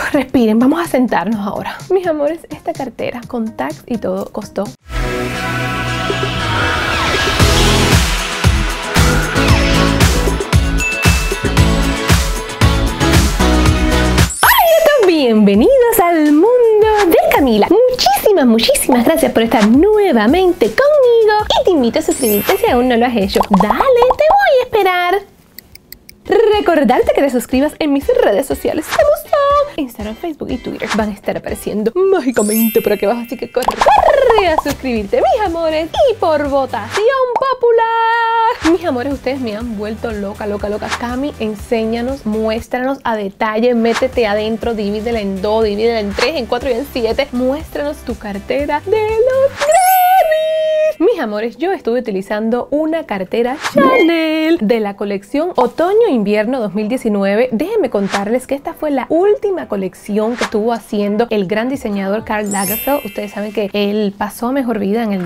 Respiren, vamos a sentarnos ahora. Mis amores, esta cartera con tags y todo costó bienvenidos al mundo de Camila. Muchísimas gracias por estar nuevamente conmigo y te invito a suscribirte si aún no lo has hecho. Dale, te voy a esperar. Recordarte que te suscribas en mis redes sociales. ¿Te gustó? Instagram, Facebook y Twitter van a estar apareciendo mágicamente por aquí abajo, así que corre a suscribirte, mis amores. Y por votación popular, mis amores, ustedes me han vuelto loca. Cami, enséñanos, muéstranos a detalle, métete adentro, divídela en 2, divídela en 3, en 4 y en 7. Muéstranos tu cartera de los Grammys. Mis amores, yo estuve utilizando una cartera Chanel de la colección Otoño-Invierno 2019. Déjenme contarles que esta fue la última colección que estuvo haciendo el gran diseñador Karl Lagerfeld. Ustedes saben que él pasó a mejor vida en el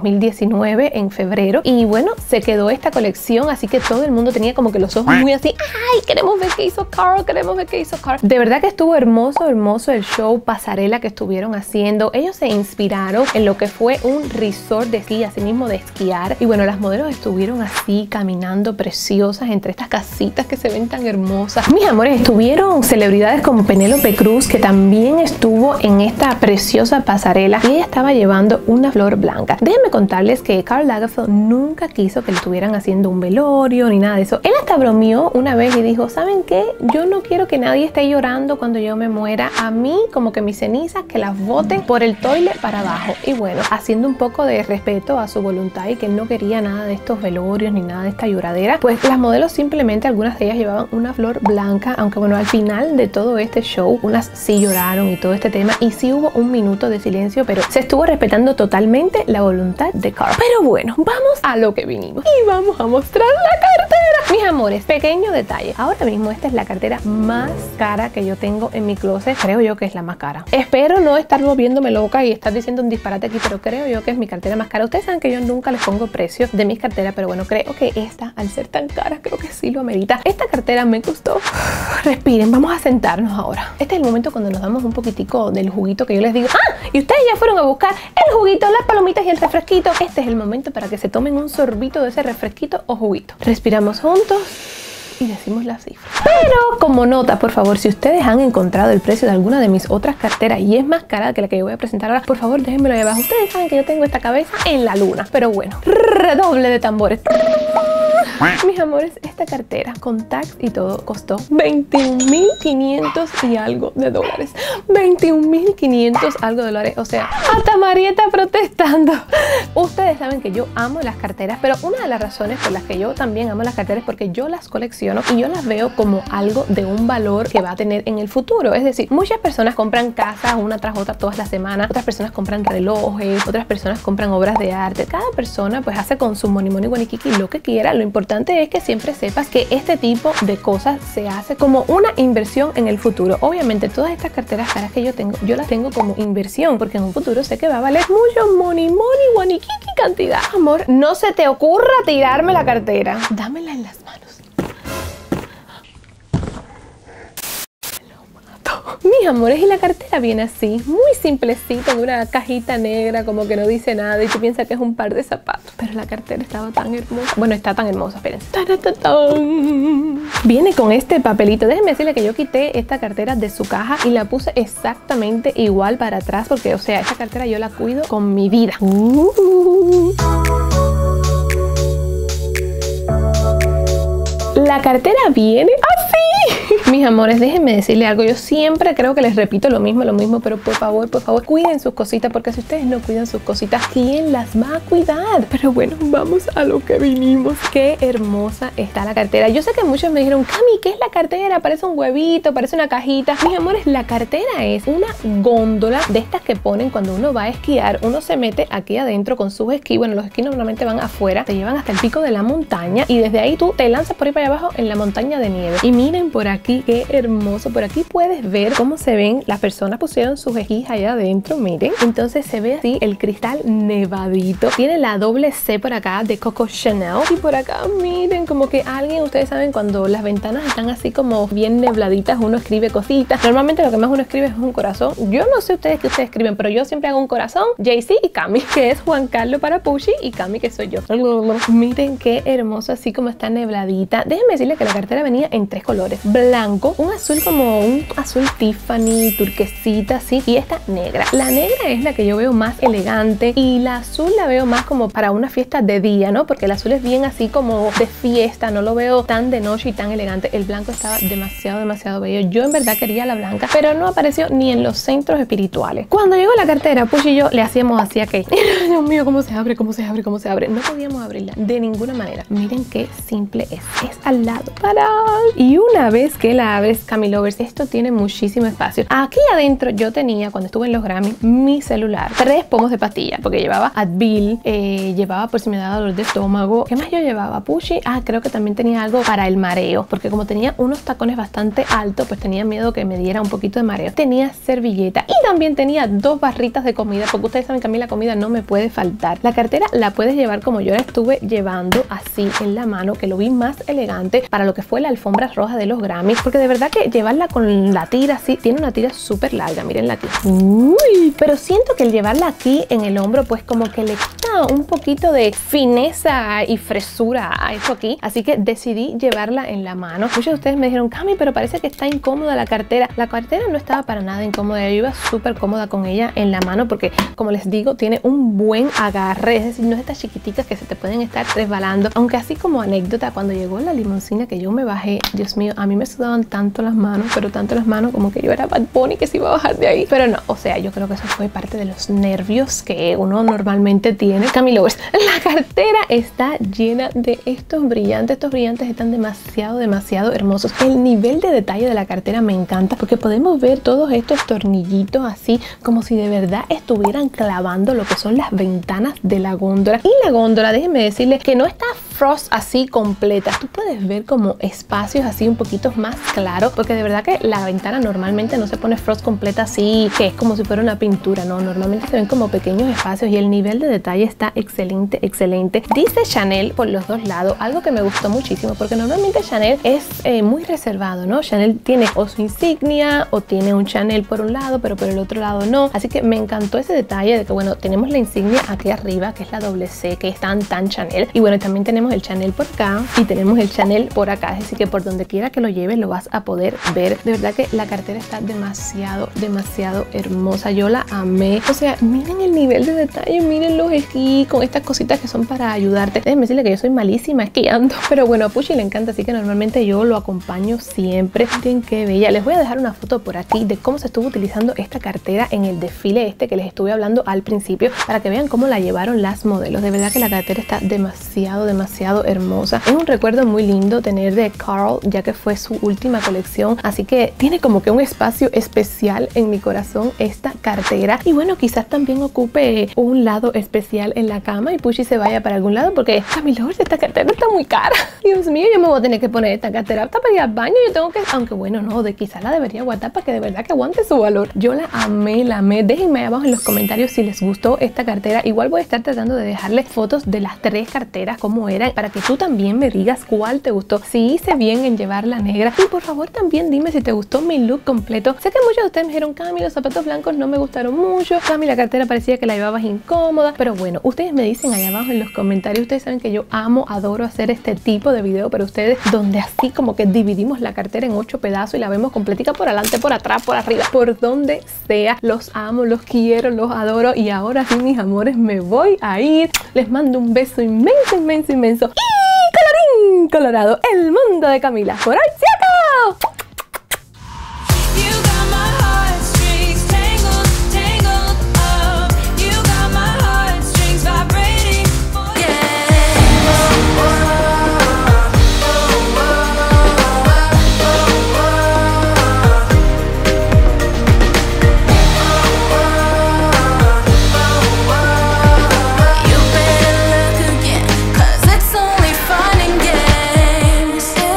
2019, en febrero. Y bueno, se quedó esta colección, así que todo el mundo tenía como que los ojos muy así. ¡Ay! Queremos ver qué hizo Karl, queremos ver qué hizo Karl. De verdad que estuvo hermoso el show pasarela que estuvieron haciendo. Ellos se inspiraron en lo que fue un resort de esquí, así mismo de esquiar. Y bueno, las modelos estuvieron así caminando preciosas entre estas casitas que se ven tan hermosas. Mis amores, estuvieron celebridades como Penélope Cruz, que también estuvo en esta preciosa pasarela y ella estaba llevando una flor blanca. Déjenme contarles que Karl Lagerfeld nunca quiso que le estuvieran haciendo un velorio ni nada de eso. Él hasta bromeó una vez y dijo: ¿saben qué? Yo no quiero que nadie esté llorando cuando yo me muera. A mí, como que mis cenizas, que las boten por el toilet para abajo. Y bueno, haciendo un poco de respeto a su voluntad y que él no quería nada de estos velorios ni nada de esta lloradera, pues las modelos simplemente, algunas de ellas llevaban una flor blanca, aunque bueno, al final de todo este show, unas sí lloraron y todo este tema, y sí hubo un minuto de silencio, pero se estuvo respetando totalmente la voluntad de Karl. Pero bueno, vamos a lo que vinimos y vamos a mostrar la cartera. Mis amores, pequeño detalle. Ahora mismo esta es la cartera más cara que yo tengo en mi closet. Creo yo que es la más cara. Espero no estar volviéndome loca y estar diciendo un disparate aquí, pero creo yo que es mi cartera más cara. Ustedes saben que yo nunca les pongo precios de mis carteras, pero bueno, creo que esta, al ser tan cara, creo que sí lo amerita. Esta cartera me costó. Respiren, vamos a sentarnos ahora. Este es el momento cuando nos damos un poquitico del juguito que yo les digo: ¡ah! Y ustedes ya fueron a buscar el juguito, las palomitas y el refresquito. Este es el momento para que se tomen un sorbito de ese refresquito o juguito. Respiramos juntos y decimos la cifra. Pero como nota, por favor, si ustedes han encontrado el precio de alguna de mis otras carteras y es más cara que la que yo voy a presentar ahora, por favor déjenmelo ahí abajo. Ustedes saben que yo tengo esta cabeza en la luna. Pero bueno, redoble de tambores. Mis amores, esta cartera con tags y todo costó 21.500 y algo de dólares. 21.500 algo de dólares. O sea, hasta Marieta protestando. Ustedes saben que yo amo las carteras, pero una de las razones por las que yo también amo las carteras es porque yo las colecciono y yo las veo como algo de un valor que va a tener en el futuro. Es decir, muchas personas compran casas una tras otra todas las semanas, otras personas compran relojes, otras personas compran obras de arte. Cada persona pues hace con su money guaniquiqui lo que quiera. Lo importante es que siempre sepas que este tipo de cosas se hace como una inversión en el futuro. Obviamente todas estas carteras caras que yo tengo, yo las tengo como inversión porque en un futuro sé que va a valer mucho money guaniquiqui cantidad. Amor, no se te ocurra tirarme la cartera. Dámela en las manos. Mis amores, y la cartera viene así, muy simplecita, en una cajita negra, como que no dice nada y tú piensas que es un par de zapatos, pero la cartera estaba tan hermosa. Bueno, está tan hermosa, espérense. Viene con este papelito. Déjenme decirle que yo quité esta cartera de su caja y la puse exactamente igual para atrás porque, o sea, esta cartera yo la cuido con mi vida. La cartera viene así. Mis amores, déjenme decirle algo. Yo siempre creo que les repito lo mismo, pero por favor, cuiden sus cositas, porque si ustedes no cuidan sus cositas, ¿quién las va a cuidar? Pero bueno, vamos a lo que vinimos. Qué hermosa está la cartera. Yo sé que muchos me dijeron: Cami, ¿qué es la cartera? Parece un huevito, parece una cajita. Mis amores, la cartera es una góndola de estas que ponen cuando uno va a esquiar. Uno se mete aquí adentro con sus esquís. Bueno, los esquís normalmente van afuera, te llevan hasta el pico de la montaña y desde ahí tú te lanzas por ahí para abajo en la montaña de nieve. Y miren por aquí qué hermoso. Por aquí puedes ver cómo se ven. Las personas pusieron sus esquís allá adentro, miren. Entonces se ve así el cristal nevadito. Tiene la doble C por acá de Coco Chanel. Y por acá, miren, como que alguien, ustedes saben, cuando las ventanas están así como bien nebladitas, uno escribe cositas. Normalmente lo que más uno escribe es un corazón. Yo no sé ustedes qué ustedes escriben, pero yo siempre hago un corazón. Jaycee y Cami, que es Juan Carlos para Pushy, y Cami, que soy yo. Miren qué hermoso, así como está nebladita. Déjenme decirles que la cartera venía en 3 colores: blanco, un azul como un azul Tiffany, turquesita así, y esta negra. La negra es la que yo veo más elegante y la azul la veo más como para una fiesta de día, ¿no? Porque el azul es bien así como de fiesta, no lo veo tan de noche y tan elegante. El blanco estaba demasiado bello. Yo en verdad quería la blanca, pero no apareció ni en los centros espirituales. Cuando llegó la cartera, Pushy y yo le hacíamos así a Kate. Dios mío, ¿cómo se abre? ¿Cómo se abre? ¿Cómo se abre? No podíamos abrirla de ninguna manera. Miren qué simple es. Es al lado. ¡Para! Y una vez que la abres, Cami Lovers, esto tiene muchísimo espacio. Aquí adentro yo tenía, cuando estuve en los Grammy, mi celular, 3 pomos de pastillas, porque llevaba Advil, llevaba por si me daba dolor de estómago. ¿Qué más yo llevaba? Pushy. Creo que también tenía algo para el mareo, porque como tenía unos tacones bastante altos, pues tenía miedo que me diera un poquito de mareo. Tenía servilleta y también tenía 2 barritas de comida, porque ustedes saben que a mí la comida no me puede faltar. La cartera la puedes llevar como yo la estuve llevando, así en la mano, que lo vi más elegante para lo que fue la alfombra roja de los Grammys, porque de verdad que llevarla con la tira así, tiene una tira súper larga, mírenla aquí. Uy, pero siento que el llevarla aquí en el hombro, pues como que le quita un poquito de fineza y fresura a eso aquí, así que decidí llevarla en la mano. Muchos de ustedes me dijeron, Cami, pero parece que está incómoda la cartera. La cartera no estaba para nada incómoda, yo iba súper cómoda con ella en la mano, porque como les digo, tiene un buen agarre, es decir, no es estas chiquiticas que se te pueden estar resbalando. Aunque así como anécdota, cuando llegó la limusina que yo me bajé, Dios mío, a mí me sudaban tanto las manos, pero tanto las manos, como que yo era Bad Bunny que se iba a bajar de ahí. Pero no, o sea, yo creo que eso fue parte de los nervios que uno normalmente tiene. Cami Lovers, la cartera está llena de estos brillantes están demasiado hermosos. El nivel de detalle de la cartera me encanta, porque podemos ver todos estos tornillitos así, como si de verdad estuvieran clavando lo que son las ventanas de la góndola. Y la góndola, déjenme decirles que no está frost así completa. Tú puedes ver como espacios así un poquito más claros, porque de verdad que la ventana normalmente no se pone frost completa así, que es como si fuera una pintura, no, normalmente se ven como pequeños espacios, y el nivel de detalle está excelente. Dice Chanel por los 2 lados, algo que me gustó muchísimo, porque normalmente Chanel es muy reservado, ¿no? Chanel tiene o su insignia o tiene un Chanel por un lado, pero por el otro lado no. Así que me encantó ese detalle de que, bueno, tenemos la insignia aquí arriba, que es la doble C, que es tan Chanel, y bueno, también tenemos el Chanel por acá y tenemos el Chanel por acá, es decir que por donde quiera que lo lleves lo vas a poder ver. De verdad que la cartera está demasiado hermosa, yo la amé. O sea, miren el nivel de detalle, miren los esquís con estas cositas que son para ayudarte. Déjenme decirle que yo soy malísima esquiando, pero bueno, a Pushy le encanta, así que normalmente yo lo acompaño siempre. Miren qué bella. Les voy a dejar una foto por aquí de cómo se estuvo utilizando esta cartera en el desfile este que les estuve hablando al principio, para que vean cómo la llevaron las modelos. De verdad que la cartera está demasiado hermosa. Es un recuerdo muy lindo tener de Carl, ya que fue su última colección, así que tiene como que un espacio especial en mi corazón esta cartera. Y bueno, quizás también ocupe un lado especial en la cama y Pushy se vaya para algún lado, porque Cami Lovers, esta cartera está muy cara. Dios mío, yo me voy a tener que poner esta cartera hasta para ir al baño. Yo tengo que, aunque bueno, no, quizás la debería guardar para que de verdad que aguante su valor. Yo la amé. Déjenme ahí abajo en los comentarios si les gustó esta cartera. Igual voy a estar tratando de dejarles fotos de las 3 carteras como eran, para que tú también me digas cuál te gustó, si hice bien en llevar la negra, y por favor también dime si te gustó mi look completo. Sé que muchos de ustedes me dijeron, Cami, los zapatos blancos no me gustaron mucho, Cami, la cartera parecía que la llevabas incómoda, pero bueno, ustedes me dicen ahí abajo en los comentarios. Ustedes saben que yo adoro hacer este tipo de video para ustedes, donde así como que dividimos la cartera en 8 pedazos y la vemos completica por adelante, por atrás, por arriba, por donde sea. Los amo, los quiero, los adoro, y ahora sí, mis amores, me voy a ir. Les mando un beso inmenso. Y colorín colorado, el mundo de Camila por hoy